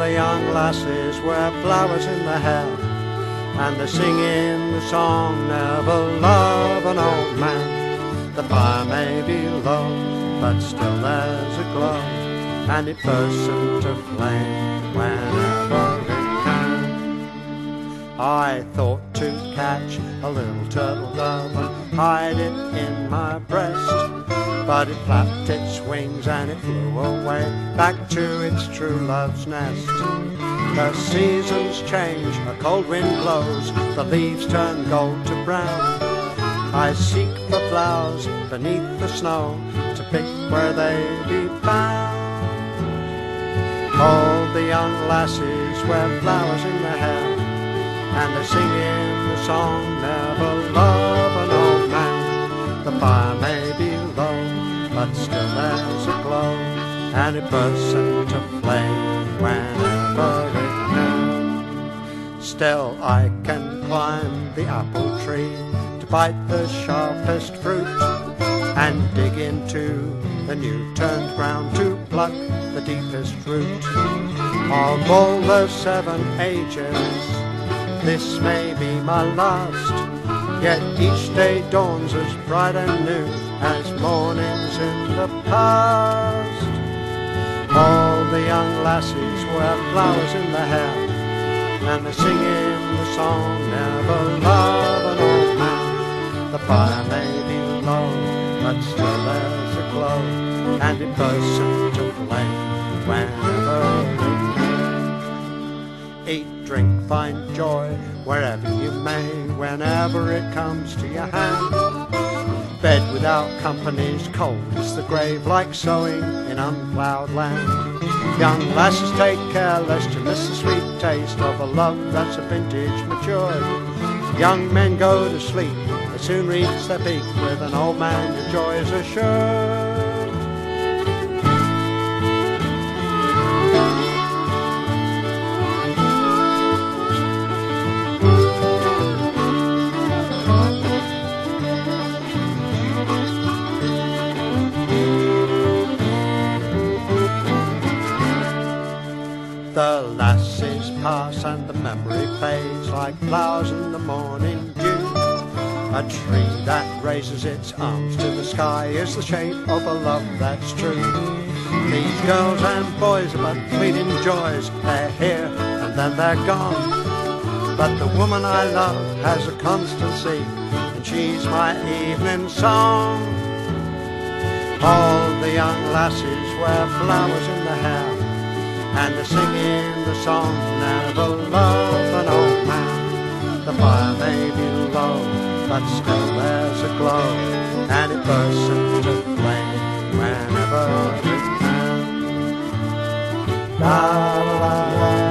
the young lasses wear flowers in their hair, and they're singing the song, never love an old man. The fire may be low, but still there's a glow, and it bursts into flame whenever it can. I thought to catch a little turtle dove and hide it in my breast, but it flapped its wings and it flew away back to its true love's nest. The seasons change, a cold wind blows, the leaves turn gold to brown. I seek for flowers beneath the snow to pick where they be found. All the young lasses wear flowers in their hair, and they're singing the song, never love an old man. The fire may be low, but still there's a glow, and it bursts into flame whenever it can. Still I can climb the apple tree to bite the sharpest fruit, and dig into the new turned ground to pluck the deepest root. Of all the 7 ages, this may be my last, yet each day dawns as bright and new as mornings in the past. All the young lasses wear flowers in their hair, and they're singing the song, never love an old man. The fire may be low, but still there's a glow, and it bursts into flame whenever it can. Eat, drink, find joy wherever you may, whenever it comes to your hand. Bed without company's cold is the grave, like sowing in unploughed land. Young lasses, take care lest you miss the sweet taste of a love that's a vintage matured. Young men go to sleep, they soon reach their peak, with an old man your joy is assured. The lasses pass and the memory fades like flowers in the morning dew. A tree that raises its arms to the sky is the shape of a love that's true. These girls and boys are but fleeting joys, they're here and then they're gone. But the woman I love has a constancy, and she's my evening song. All the young lasses wear flowers in their hair, and they're singing the song, never love an old man. The fire may be low, but still there's a glow, and it bursts into flame whenever it can. La la la la.